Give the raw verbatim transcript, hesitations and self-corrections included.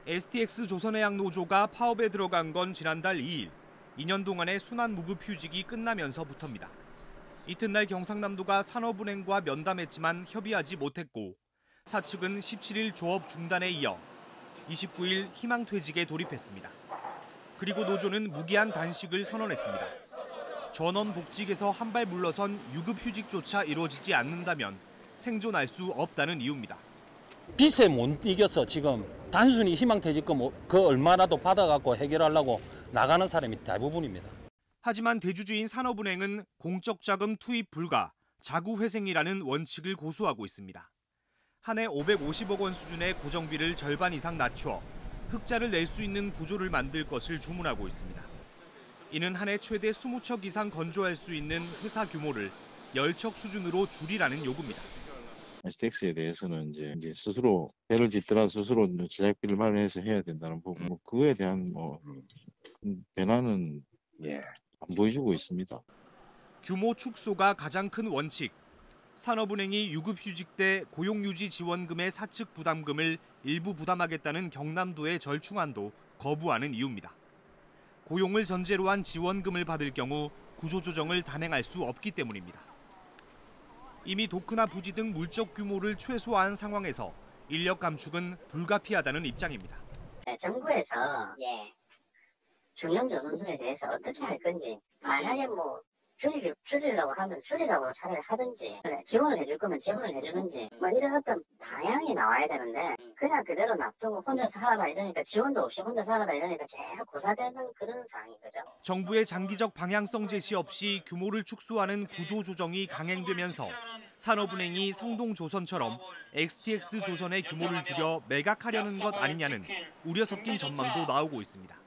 에스티엑스 조선해양 노조가 파업에 들어간 건 지난달 이 일, 이 년 동안의 순환 무급 휴직이 끝나면서부터입니다. 이튿날 경상남도가 산업은행과 면담했지만 협의하지 못했고 사측은 십칠 일 조업 중단에 이어 이십구 일 희망퇴직에 돌입했습니다. 그리고 노조는 무기한 단식을 선언했습니다. 전원 복직에서 한 발 물러선 유급 휴직조차 이루어지지 않는다면 생존할 수 없다는 이유입니다. 빚에 못 이겨서 지금 단순히 희망퇴직금 그 얼마라도 받아갖고 해결하려고 나가는 사람이 대부분입니다. 하지만 대주주인 산업은행은 공적 자금 투입 불가, 자구회생이라는 원칙을 고수하고 있습니다. 한 해 오백오십억 원 수준의 고정비를 절반 이상 낮춰 흑자를 낼 수 있는 구조를 만들 것을 주문하고 있습니다. 이는 한 해 최대 이십 척 이상 건조할 수 있는 회사 규모를 십 척 수준으로 줄이라는 요구입니다. 에스티엑스에 대해서는 이제, 이제 스스로 배를 짓더라도 스스로 제작비를 마련해서 해야 된다는 부분, 뭐 그거에 대한 뭐 변화는 예. 안 보여주고 있습니다. 규모 축소가 가장 큰 원칙. 산업은행이 유급휴직 때 고용유지 지원금의 사측 부담금을 일부 부담하겠다는 경남도의 절충안도 거부하는 이유입니다. 고용을 전제로 한 지원금을 받을 경우 구조조정을 단행할 수 없기 때문입니다. 이미 도크나 부지 등 물적 규모를 최소화한 상황에서 인력 감축은 불가피하다는 입장입니다. 네, 정부에서 예, 중형조선소에 대해서 어떻게 할 건지, 만약에 뭐 줄이, 줄이려고 하면 줄이라고 차라리 하든지, 지원을 해줄 거면 지원을 해주든지, 뭐 이런 어떤 방향이 나와야 되는데 그냥 그대로 놔두고 혼자 살아라 이러니까, 지원도 없이 혼자 살아라 이러니까 계속 고사되는 그런 상황인 거죠. 정부의 장기적 방향성 제시 없이 규모를 축소하는 구조조정이 강행되면서 산업은행이 성동조선처럼 엑스티엑스 조선의 규모를 줄여 매각하려는 것 아니냐는 우려 섞인 전망도 나오고 있습니다.